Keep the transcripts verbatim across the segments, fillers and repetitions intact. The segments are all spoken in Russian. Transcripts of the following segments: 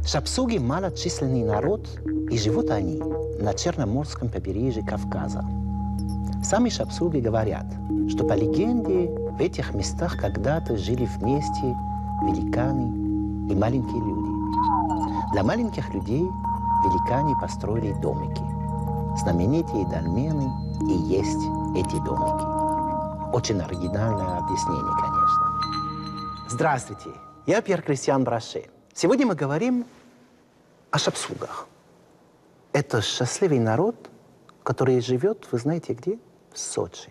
Шапсуги – малочисленный народ, и живут они на Черноморском побережье Кавказа. Сами шапсуги говорят, что по легенде в этих местах когда-то жили вместе великаны и маленькие люди. Для маленьких людей великане построили домики. Знаменитые дольмены и есть эти домики. Очень оригинальное объяснение, конечно. Здравствуйте, я Пьер Кристиан Браше. Сегодня мы говорим о шапсугах. Это счастливый народ, который живет, вы знаете где? В Сочи.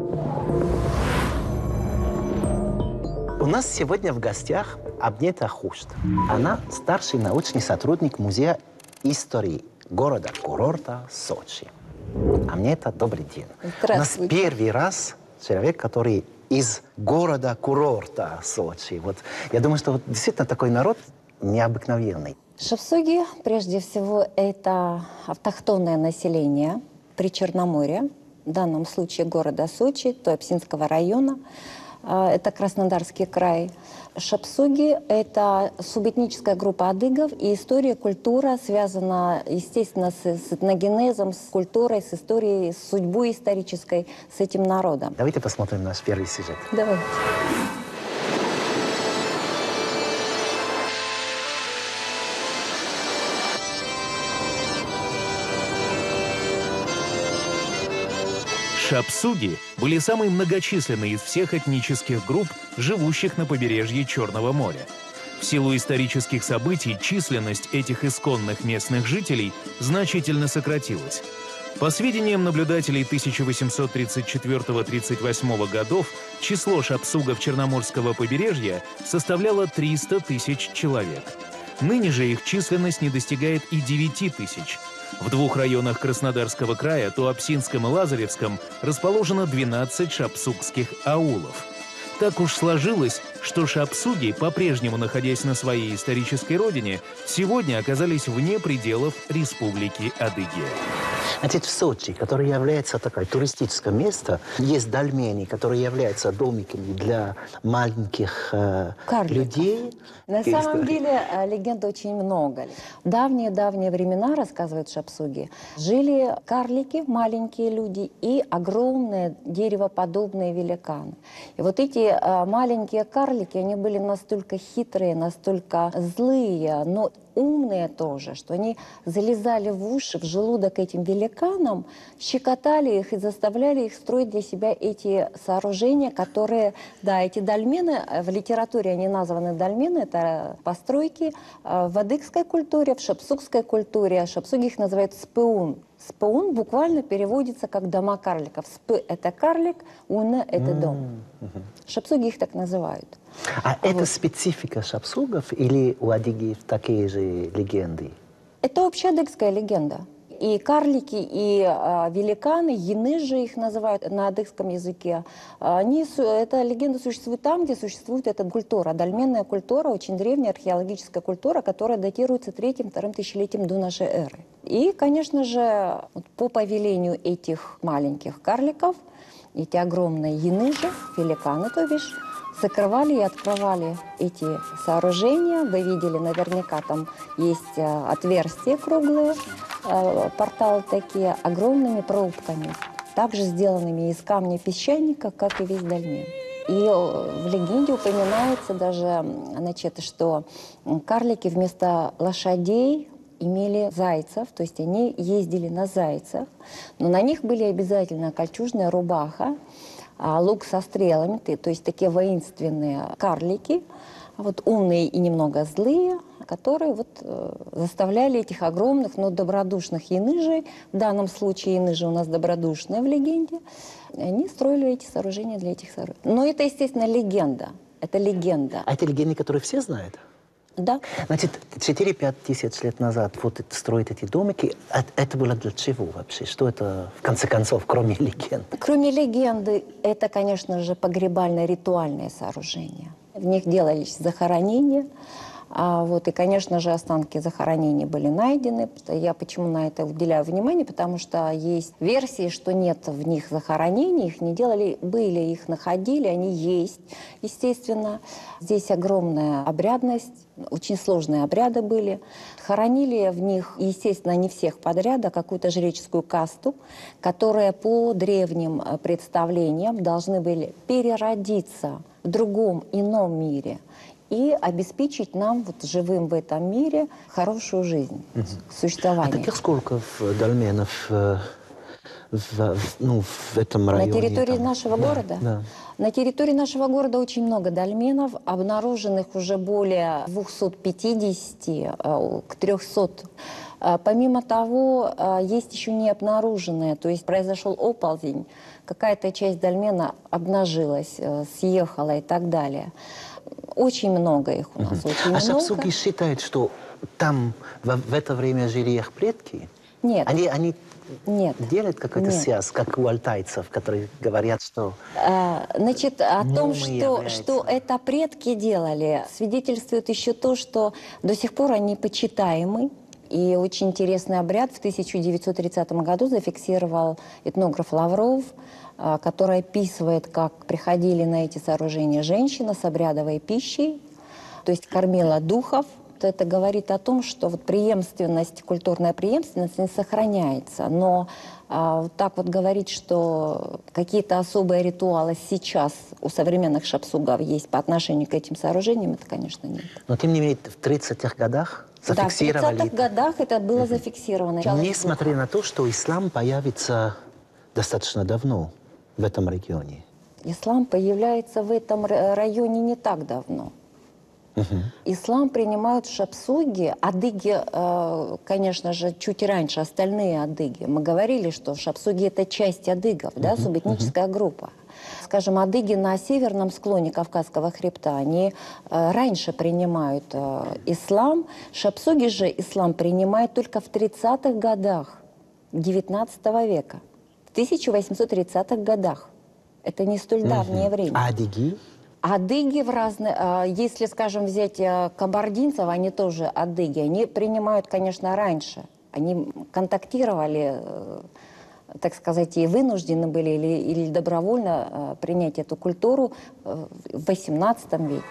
У нас сегодня в гостях Абнета Хушт. Она старший научный сотрудник Музея истории города-курорта Сочи. Абнета, добрый день. У нас первый раз человек, который из города-курорта Сочи. Вот, я думаю, что вот действительно такой народ необыкновенный. Шапсуги, прежде всего, это автохтонное население при Черноморье, в данном случае города Сочи, Туапсинского района, это Краснодарский край. Шапсуги – это субэтническая группа адыгов, и история, культура связана, естественно, с, с этногенезом, с культурой, с историей, с судьбой исторической, с этим народом. Давайте посмотрим наш первый сюжет. Давайте. Шапсуги были самой многочисленной из всех этнических групп, живущих на побережье Черного моря. В силу исторических событий численность этих исконных местных жителей значительно сократилась. По сведениям наблюдателей тысяча восемьсот тридцать четвёртого — тридцать восьмого годов, число шапсугов Черноморского побережья составляло триста тысяч человек. Ныне же их численность не достигает и девяти тысяч. В двух районах Краснодарского края, Туапсинском и Лазаревском, расположено двенадцать шапсугских аулов. Так уж сложилось, что шапсуги, по-прежнему находясь на своей исторической родине, сегодня оказались вне пределов Республики Адыгея. Значит, в Сочи, который является такое туристическое место, есть дольмени, которые являются домиками для маленьких э, людей. На самом деле легенд очень много. В давние-давние времена, рассказывают шапсуги, жили карлики, маленькие люди, и огромные деревоподобные великаны. И вот эти э, маленькие карлики, они были настолько хитрые, настолько злые, но умные тоже, что они залезали в уши, в желудок этим великанам, щекотали их и заставляли их строить для себя эти сооружения, которые, да, эти дольмены, в литературе они названы дольмены, это постройки в адыгской культуре, в шапсугской культуре. Шапсуги их называют спеун. Спеун буквально переводится как дома карликов. Сп – это карлик, уна – это дом. Mm-hmm. Шапсуги их так называют. А, а это вот. специфика шапсугов или у адыгеев такие же легенды? Это общая адыгская легенда. И карлики, и а, великаны, яныжи их называют на адыгском языке. Они, эта легенда существует там, где существует эта культура. Дольменная культура, очень древняя археологическая культура, которая датируется третьим-вторым тысячелетием до нашей эры. И, конечно же, по повелению этих маленьких карликов, эти огромные яныжи, великаны, то бишь, закрывали и открывали эти сооружения. Вы видели, наверняка там есть отверстия круглые, порталы такие, огромными пробками, также сделанными из камня песчаника, как и весь дольмен. И в легенде упоминается даже, значит, что карлики вместо лошадей имели зайцев, то есть они ездили на зайцах, но на них были обязательно кольчужная рубаха, лук со стрелами, то есть такие воинственные карлики, вот умные и немного злые, которые вот, э, заставляли этих огромных, но добродушных яныжей, в данном случае яныжи у нас добродушные в легенде, они строили эти сооружения для этих сооружений. Но это, естественно, легенда. Это легенда. А это легенды, которые все знают? Да. Значит, четыре-пять тысяч лет назад вот строить эти домики, это было для чего вообще? Что это, в конце концов, кроме легенд? Кроме легенды, это, конечно же, погребально-ритуальные сооружения. В них делались захоронения, А, вот, и, конечно же, останки захоронений были найдены. Я почему на это уделяю внимание? Потому что есть версии, что нет в них захоронений, их не делали, были, их находили, они есть, естественно. Здесь огромная обрядность, очень сложные обряды были. Хоронили в них, естественно, не всех подряд, а какую-то жреческую касту, которая по древним представлениям должны были переродиться в другом, ином мире и обеспечить нам, вот, живым в этом мире, хорошую жизнь, угу. существование. А таких сколько дольменов в, в, ну, в этом районе? На территории там? нашего да, города? Да. На территории нашего города очень много дольменов, обнаруженных уже более двухсот пятидесяти к трёхсот. Помимо того, есть еще не обнаруженные, то есть произошел оползень, какая-то часть дольмена обнажилась, съехала и так далее. Очень много их у нас, угу. очень а много. шапсуги считают, что там в, в это время жили их предки? Нет. Они, они Нет. делают какую-то связь, как у алтайцев, которые говорят, что... А, значит, о том, что, что это предки делали, свидетельствует еще то, что до сих пор они почитаемы. И очень интересный обряд в тысяча девятьсот тридцатом году зафиксировал этнограф Лавров, который описывает, как приходили на эти сооружения женщина с обрядовой пищей, то есть кормила духов. Это говорит о том, что вот преемственность, культурная преемственность не сохраняется. Но а, вот так вот говорить, что какие-то особые ритуалы сейчас у современных шапсугов есть по отношению к этим сооружениям, это, конечно, нет. Но тем не менее в тридцатых годах зафиксировали. Да, в тридцатых годах это было зафиксировано. Несмотря на то, что ислам появится достаточно давно в этом регионе. Ислам появляется в этом районе не так давно. Угу. Ислам принимают шапсуги, адыги, э, конечно же, чуть раньше, остальные адыги. Мы говорили, что шапсуги – это часть адыгов, угу. да, субэтническая угу. группа. Скажем, адыги на северном склоне Кавказского хребта, они э, раньше принимают э, ислам. Шапсуги же ислам принимают только в тридцатых годах девятнадцатого века, в тысяча восемьсот тридцатых годах. Это не столь давнее угу. время. А адыги? Адыги в разные... Если, скажем, взять кабардинцев, они тоже адыги. Они принимают, конечно, раньше. Они контактировали, так сказать, и вынуждены были или, или добровольно принять эту культуру в восемнадцатом веке.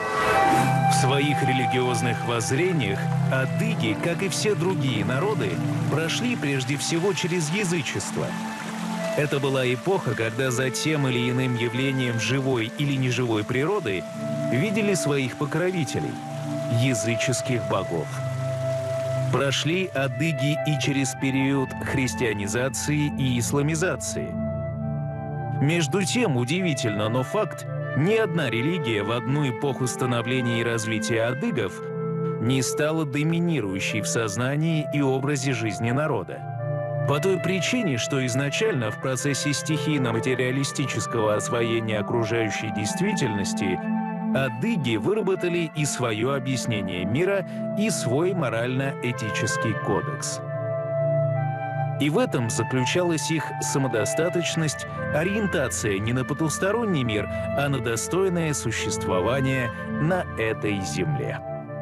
В своих религиозных воззрениях адыги, как и все другие народы, прошли прежде всего через язычество. Это была эпоха, когда за тем или иным явлением живой или неживой природы видели своих покровителей – языческих богов. Прошли адыги и через период христианизации и исламизации. Между тем, удивительно, но факт, ни одна религия в одну эпоху становления и развития адыгов не стала доминирующей в сознании и образе жизни народа. По той причине, что изначально в процессе стихийно-материалистического освоения окружающей действительности адыги выработали и свое объяснение мира, и свой морально-этический кодекс. И в этом заключалась их самодостаточность, ориентация не на потусторонний мир, а на достойное существование на этой земле.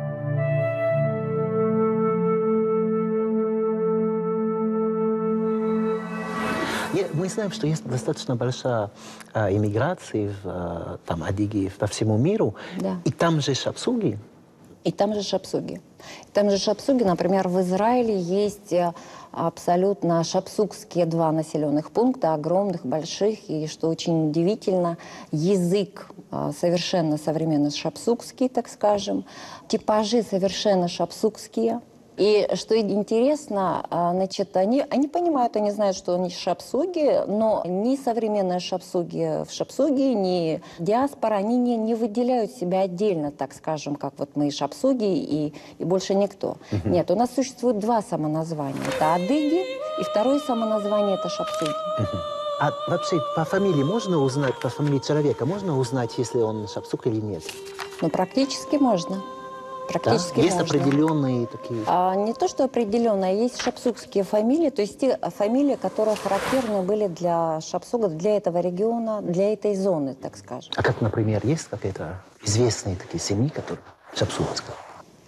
Мы знаем, что есть достаточно большая а, иммиграция в а, там, адыги по всему миру. Да. И там же шапсуги. И там же шапсуги. И там же шапсуги, например, в Израиле есть абсолютно шапсугские два населенных пункта, огромных, больших. И, что очень удивительно, язык совершенно современно шапсугский, так скажем. Типажи совершенно шапсугские. И что интересно, значит, они, они понимают, они знают, что они шапсуги, но ни современные шапсуги в шапсуги, ни диаспора, они не, не выделяют себя отдельно, так скажем, как вот мы шапсуги и, и больше никто. Угу. Нет, у нас существует два самоназвания. Это адыги, и второе самоназвание – это шапсуги. Угу. А вообще по фамилии можно узнать, по фамилии человека можно узнать, если он шапсуг или нет? Ну, практически можно. Практически да? Есть можно. определенные такие? А, не то, что определенные, есть шапсугские фамилии, то есть те фамилии, которые характерны были для шапсугов, для этого региона, для этой зоны, так скажем. А как, например, есть какие-то известные такие семьи, которые шапсугские?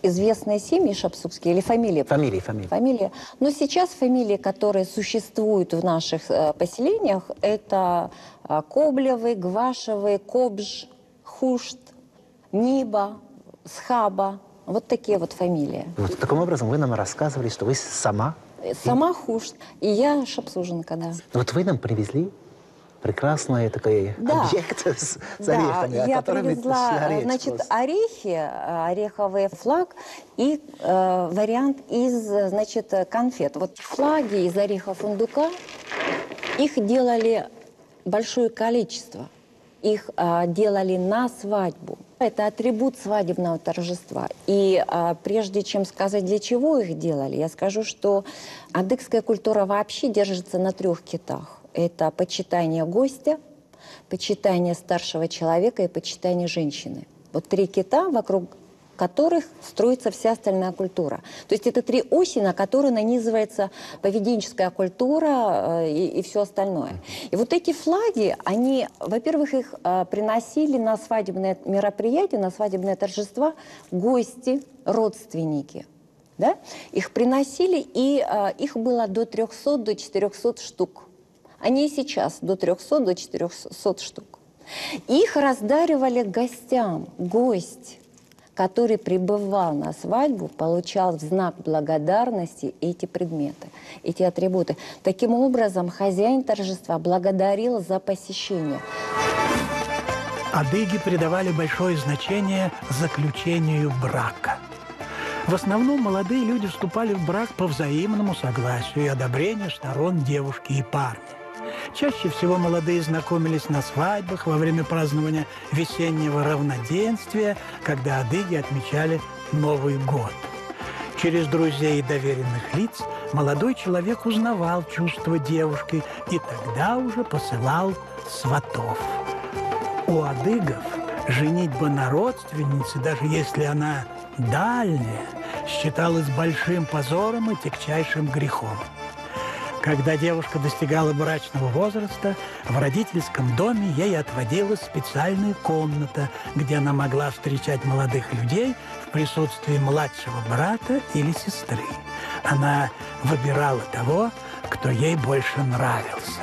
известные семьи шапсукские или фамилии? Фамилии, фамилии. Фамилии. Но сейчас фамилии, которые существуют в наших э, поселениях, это э, Коблевы, Гвашевы, Кобж, Хушт, Ниба, Схаба. Вот такие вот фамилии. Вот таким образом вы нам рассказывали, что вы сама... Сама Хушт, и я шапсуженка, да. Вот вы нам привезли прекрасный такой Да. объект с, с Да, орехами, о я котором мы привезла, шла речь значит, просто. орехи, э, ореховый флаг и э, вариант из, э, значит, э, конфет. Вот флаги из ореха фундука, их делали большое количество. Их э, делали на свадьбу. Это атрибут свадебного торжества. И э, прежде чем сказать, для чего их делали, я скажу, что адыгская культура вообще держится на трех китах. Это почитание гостя, почитание старшего человека и почитание женщины. Вот три кита, вокруг которых строится вся остальная культура. То есть это три оси, на которые нанизывается поведенческая культура э, и, и все остальное. И вот эти флаги, они, во-первых, их э, приносили на свадебные мероприятия, на свадебные торжества гости, родственники. Да? Их приносили, и э, их было до трёхсот, до четырёхсот штук. Они и сейчас до трёхсот, до четырёхсот штук. Их раздаривали гостям. Гость, который прибывал на свадьбу, получал в знак благодарности эти предметы, эти атрибуты. Таким образом, хозяин торжества благодарил за посещение. Адыги придавали большое значение заключению брака. В основном молодые люди вступали в брак по взаимному согласию и одобрению сторон девушки и парня. Чаще всего молодые знакомились на свадьбах во время празднования весеннего равноденствия, когда адыги отмечали Новый год. Через друзей и доверенных лиц молодой человек узнавал чувства девушки и тогда уже посылал сватов. У адыгов женитьба на родственнице, даже если она дальняя, считалась большим позором и тягчайшим грехом. Когда девушка достигала брачного возраста, в родительском доме ей отводилась специальная комната, где она могла встречать молодых людей в присутствии младшего брата или сестры. Она выбирала того, кто ей больше нравился.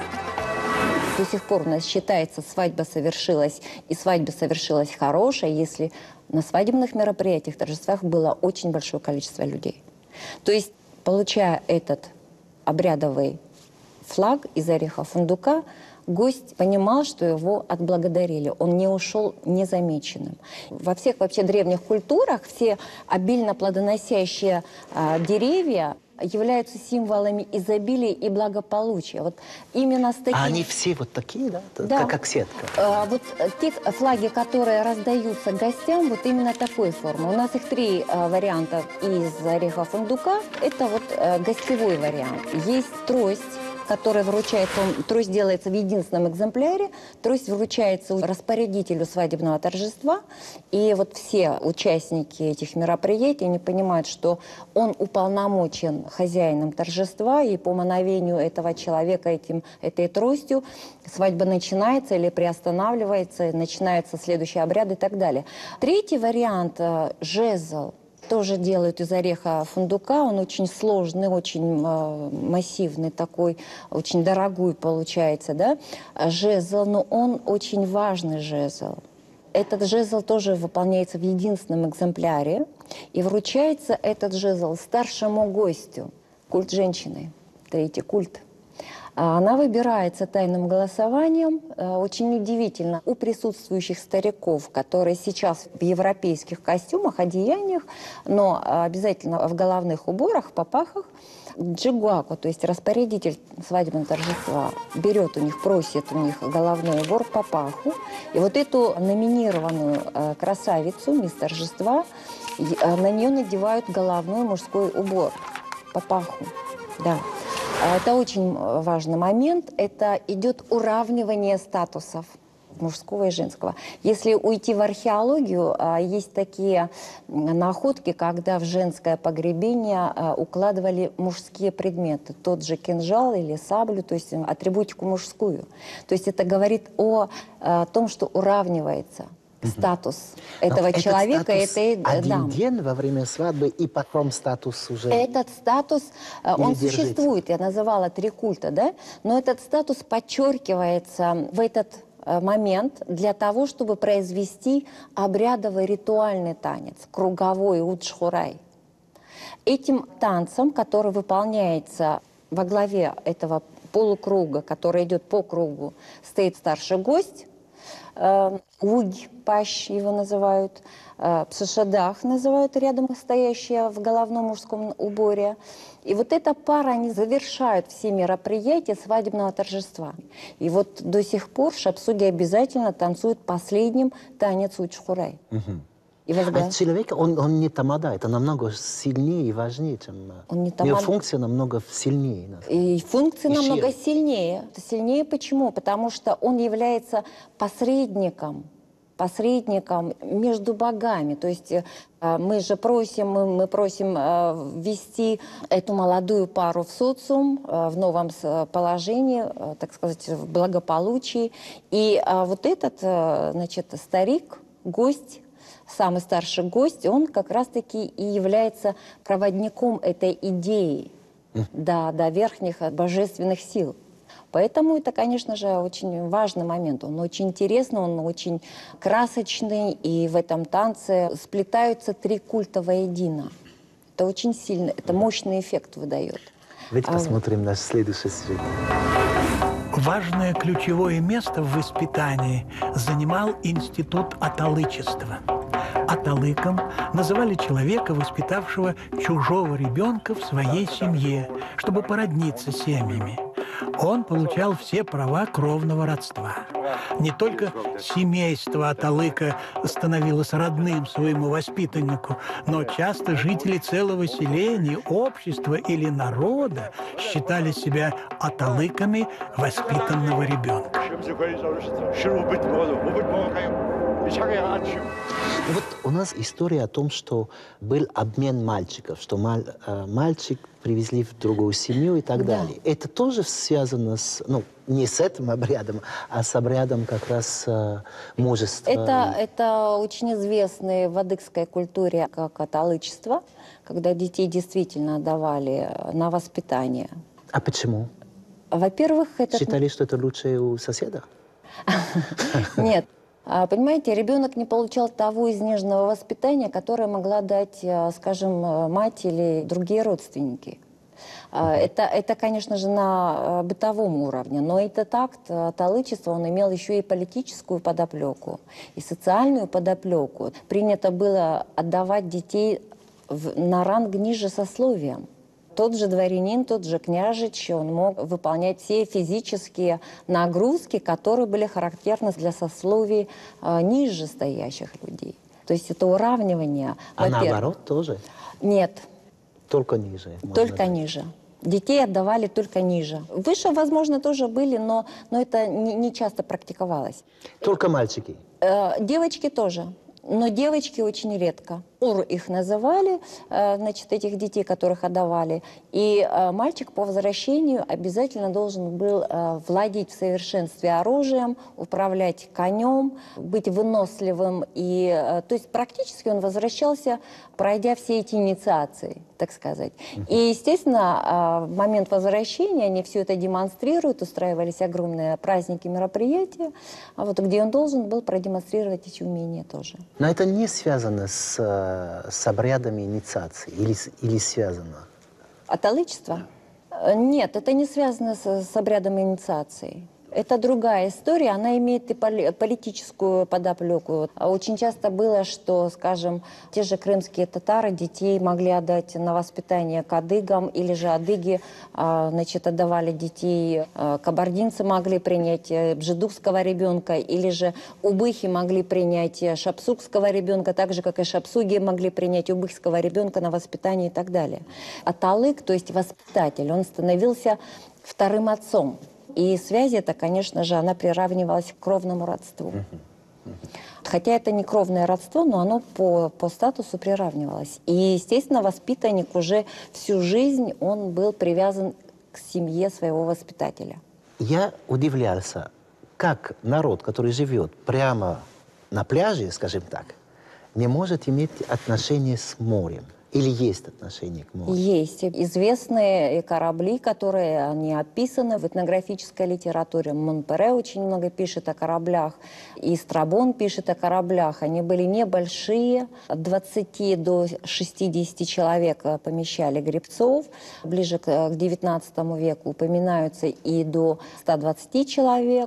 До сих пор у нас считается, свадьба совершилась, и свадьба совершилась хорошая, если на свадебных мероприятиях, торжествах было очень большое количество людей. То есть, получая этот обрядовый флаг из ореха фундука, гость понимал, что его отблагодарили. Он не ушел незамеченным. Во всех вообще древних культурах все обильно плодоносящие а, деревья являются символами изобилия и благополучия. Вот именно с таким... А они все вот такие, да? Да. Как, как сетка? А, вот те флаги, которые раздаются гостям, вот именно такой формы. У нас их три а, варианта из ореха фундука. Это вот а, гостевой вариант. Есть трость, которая вручается, он, трость делается в единственном экземпляре, трость вручается распорядителю свадебного торжества, и вот все участники этих мероприятий, они понимают, что он уполномочен хозяином торжества, и по мановению этого человека этим, этой тростью свадьба начинается или приостанавливается, начинается следующий обряд и так далее. Третий вариант – жезл. Тоже делают из ореха фундука. Он очень сложный, очень э, массивный такой, очень дорогой получается, да, жезл, но он очень важный жезл. Этот жезл тоже выполняется в единственном экземпляре, и вручается этот жезл старшему гостю. Культ женщины, третий культ. Она выбирается тайным голосованием. Очень удивительно, у присутствующих стариков, которые сейчас в европейских костюмах, одеяниях, но обязательно в головных уборах, в попахах, джигуаку, то есть распорядитель свадебного торжества, берет у них, просит у них головной убор, папаху, и вот эту номинированную красавицу, мисс торжества, на нее надевают головной мужской убор, папаху, да. Это очень важный момент. Это идет уравнивание статусов мужского и женского. Если уйти в археологию, есть такие находки, когда в женское погребение укладывали мужские предметы. Тот же кинжал или саблю, то есть атрибутику мужскую. То есть это говорит о том, что уравнивается статус Но этого этот человека, статус этой один дамы. день во время свадьбы, и потом статус уже... Этот статус, э, он держите? существует, я называла три культа, да? Но этот статус подчеркивается в этот э, момент для того, чтобы произвести обрядовый ритуальный танец, круговой удшхурай. Этим танцем, который выполняется во главе этого полукруга, который идет по кругу, стоит старший гость, э, угь, пащ его называют, э, псашадах называют рядом стоящие в головном мужском уборе. И вот эта пара, они завершают все мероприятия свадебного торжества. И вот до сих пор шапсуги обязательно танцуют последним танец удшхурай. Угу. И возглав... А человек, он, он не тамада, это намного сильнее и важнее, чем... Он не Ее тамада. функция намного сильнее. И функции И намного шире. сильнее. Сильнее почему? Потому что он является посредником, посредником между богами. То есть э, мы же просим, мы, мы просим э, ввести эту молодую пару в социум, э, в новом с- положении, э, так сказать, в благополучии. И э, вот этот, э, значит, старик, гость, самый старший гость, он как раз-таки и является проводником этой идеи до, до верхних божественных сил. Поэтому это, конечно же, очень важный момент. Он очень интересный, он очень красочный, и в этом танце сплетаются три культа воедино. Это очень сильно, это мощный эффект выдает. Давайте А, посмотрим наш следующий сюжет. Важное ключевое место в воспитании занимал институт аталычества. Аталыком называли человека, воспитавшего чужого ребенка в своей семье, чтобы породниться с семьями. Он получал все права кровного родства. Не только семейство аталыка становилось родным своему воспитаннику, но часто жители целого селения, общества или народа считали себя аталыками воспитанного ребенка. Вот у нас история о том, что был обмен мальчиков, что маль, э, мальчик привезли в другую семью и так Да. далее. Это тоже связано с, ну, не с этим обрядом, а с обрядом как раз э, мужества. Это, это очень известное в адыгской культуре как аталычество, когда детей действительно отдавали на воспитание. А почему? Во-первых, это... Считали, что это лучше у соседа? Нет. А, Понимаете, ребенок не получал того изнеженного воспитания, которое могла дать, а, скажем, а, мать или другие родственники. А, Это, это, конечно же, на а, бытовом уровне, но этот акт аталычества, он имел еще и политическую подоплеку, и социальную подоплеку. Принято было отдавать детей в- на ранг ниже сословием. Тот же дворянин, тот же княжич, он мог выполнять все физические нагрузки, которые были характерны для сословий а, ниже стоящих людей. То есть это уравнивание. А во-первых. наоборот тоже? Нет, Только ниже? можно только сказать. ниже. Детей отдавали только ниже. Выше, возможно, тоже были, но, но это не, не часто практиковалось. Только мальчики? Э, девочки тоже. Но девочки очень редко. Ур их называли, э, значит, этих детей, которых отдавали. И э, мальчик по возвращению обязательно должен был э, владеть в совершенстве оружием, управлять конем, быть выносливым. И, э, то есть практически он возвращался, пройдя все эти инициации, так сказать. И, естественно, э, в момент возвращения они все это демонстрируют, устраивались огромные праздники, мероприятия, а вот, где он должен был продемонстрировать эти умения тоже. Но это не связано с, э, с обрядами инициации? Или, с- или связано? Аталычество? Э, Нет, это не связано с, с обрядом инициации. Это другая история, она имеет и поли- политическую подоплеку. А Очень часто было, что, скажем, те же крымские татары детей могли отдать на воспитание к адыгам, или же адыги, а, значит, отдавали детей, а, кабардинцы могли принять э, бжедукского ребенка, или же убыхи могли принять э, шапсукского ребенка, так же, как и шапсуги могли принять убыхского ребенка на воспитание и так далее. Аталык, то есть воспитатель, он становился вторым отцом. И связь эта, конечно же, она приравнивалась к кровному родству. Хотя это не кровное родство, но оно по, по статусу приравнивалось. И, естественно, воспитанник уже всю жизнь, он был привязан к семье своего воспитателя. Я удивлялся, как народ, который живет прямо на пляже, скажем так, не может иметь отношение с морем? Или есть отношение к морю? Есть. Известные корабли, которые они описаны в этнографической литературе. Монпере очень много пишет о кораблях, и Страбон пишет о кораблях. Они были небольшие, от двадцати до шестидесяти человек помещали гребцов. Ближе к девятнадцатому веку упоминаются и до ста двадцати человек.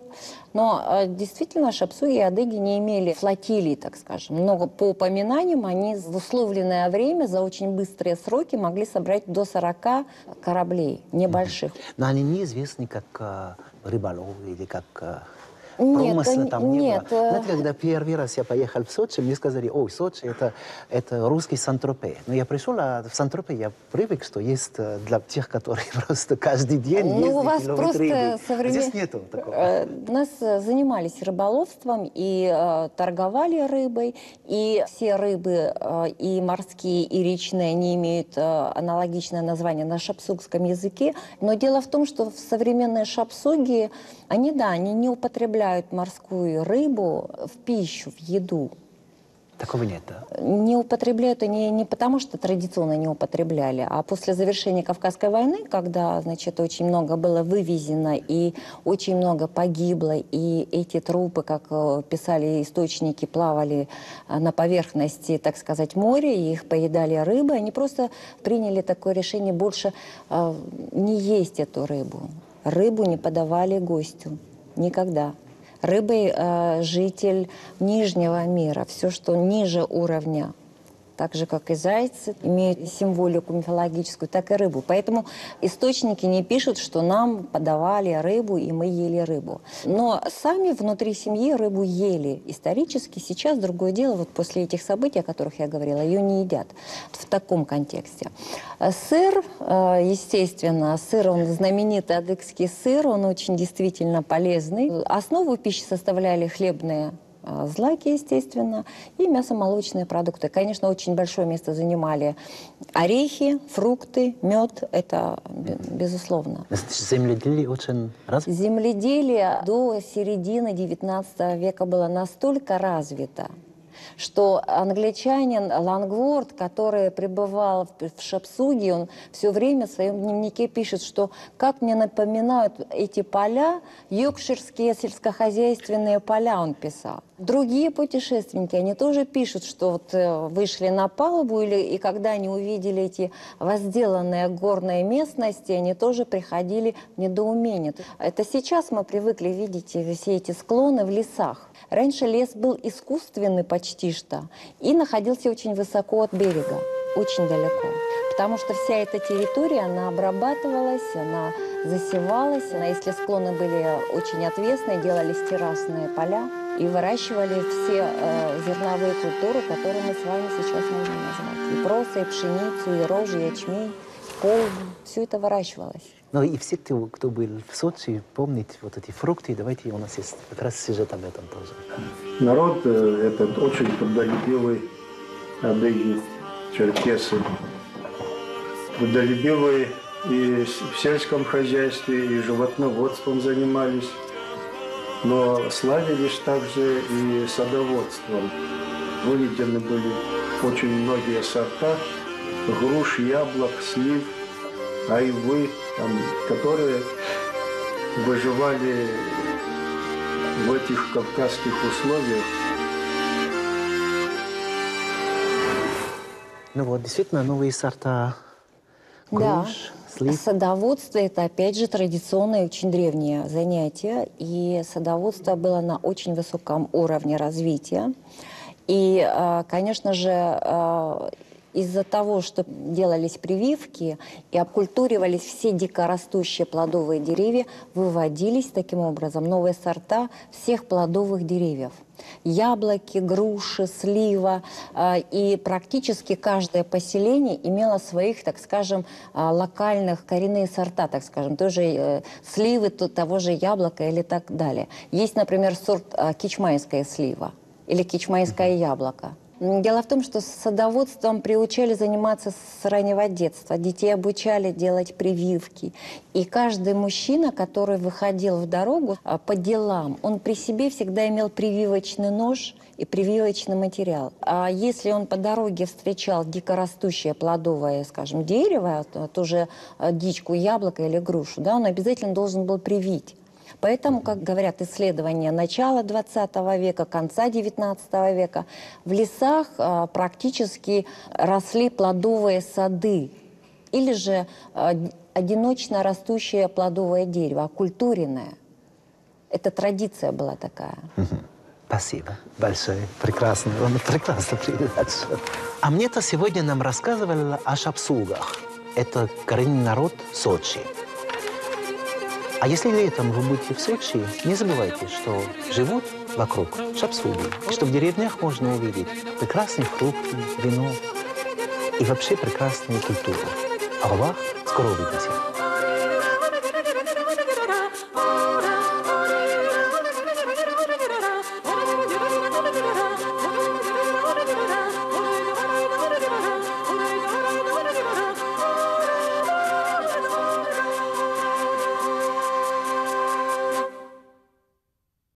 Но действительно шапсуги и адыги не имели флотилии, так скажем. Но по упоминаниям они в условленное время за очень быстрые сроки могли собрать до сорока кораблей небольших. Но они неизвестны как uh, рыболовы или как uh, нет, промысла там не нет. было. Знаете, когда первый раз я поехал в Сочи, мне сказали, ой, Сочи это, это русский Сан-Тропе. Но я пришел, а в Сан-Тропе я привык, что есть для тех, которые просто каждый день ездят. Ну, у вас просто современ... Здесь нету такого. У нас занимались рыболовством и э, торговали рыбой, и все рыбы, э, и морские, и речные, они имеют э, аналогичное название на шапсугском языке. Но дело в том, что в современные шапсуги, они, да, они не употребляют морскую рыбу в пищу, в еду. Такого нет, да? Не употребляют они не потому, что традиционно не употребляли, а после завершения Кавказской войны, когда, значит, очень много было вывезено и очень много погибло, и эти трупы, как писали источники, плавали на поверхности, так сказать, моря, и их поедали рыбы, они просто приняли такое решение больше э, не есть эту рыбу. Рыбу не подавали гостю. Никогда. Рыбой э, житель нижнего мира, все, что ниже уровня, так же, как и зайцы, имеют символику мифологическую, так и рыбу. Поэтому источники не пишут, что нам подавали рыбу, и мы ели рыбу. Но сами внутри семьи рыбу ели исторически. Сейчас другое дело, вот после этих событий, о которых я говорила, ее не едят в таком контексте. Сыр, естественно, сыр, он знаменитый адыгский сыр, он очень действительно полезный. Основу пищи составляли хлебные злаки, естественно, и мясомолочные продукты. Конечно, очень большое место занимали орехи, фрукты, мед. Это безусловно. Земледелие очень развито? Земледелие до середины девятнадцатого века было настолько развито, что англичанин Лангворд, который пребывал в Шапсуге, он все время в своем дневнике пишет, что как мне напоминают эти поля, йоркширские сельскохозяйственные поля, он писал. Другие путешественники, они тоже пишут, что вот вышли на палубу, или, и когда они увидели эти возделанные горные местности, они тоже приходили в недоумение. Это сейчас мы привыкли видеть все эти склоны в лесах. Раньше лес был искусственный почти что и находился очень высоко от берега, очень далеко. Потому что вся эта территория, она обрабатывалась, она засевалась. Она, если склоны были очень отвесные, делались террасные поля и выращивали все э, зерновые культуры, которые мы с вами сейчас можем назвать. И проса, и пшеницу, и рожь, и ячмень, полбу. Все это выращивалось. Ну и все, кто, кто был в Сочи, помните вот эти фрукты. Давайте у нас есть как раз сюжет об этом тоже. Народ этот очень трудолюбивый, адыги, черкесы. Трудолюбивые и в сельском хозяйстве, и животноводством занимались. Но славились также и садоводством. Выведены были очень многие сорта груш, яблок, слив, айвы, там, которые выживали в этих кавказских условиях. Ну вот, действительно, новые сорта груш, да. слив. Садоводство – это, опять же, традиционное, очень древнее занятие. И садоводство было на очень высоком уровне развития. И, конечно же, из-за того, что делались прививки и обкультуривались все дикорастущие плодовые деревья, выводились таким образом новые сорта всех плодовых деревьев. Яблоки, груши, слива. И практически каждое поселение имело своих, так скажем, локальных коренные сорта, так скажем, тоже сливы того же яблока или так далее. Есть, например, сорт кичмайская слива или кичмайское яблоко. Дело в том, что садоводством приучали заниматься с раннего детства. Детей обучали делать прививки. И каждый мужчина, который выходил в дорогу по делам, он при себе всегда имел прививочный нож и прививочный материал. А если он по дороге встречал дикорастущее плодовое, скажем, дерево, ту же дичку, яблоко или грушу, да, он обязательно должен был привить. Поэтому, как говорят исследования начала двадцатого века, конца девятнадцатого века, в лесах а, практически росли плодовые сады или же а, одиночно растущее плодовое дерево, окультуренное. Это традиция была такая. Спасибо большое. Прекрасно. Прекрасно передача. А мне-то сегодня нам рассказывали о шапсугах. Это коренный народ Сочи. А если летом вы будете в Сочи, не забывайте, что живут вокруг шапсуги, и что в деревнях можно увидеть прекрасные фрукты, вино и вообще прекрасную культуру. Au revoir, скоро увидимся.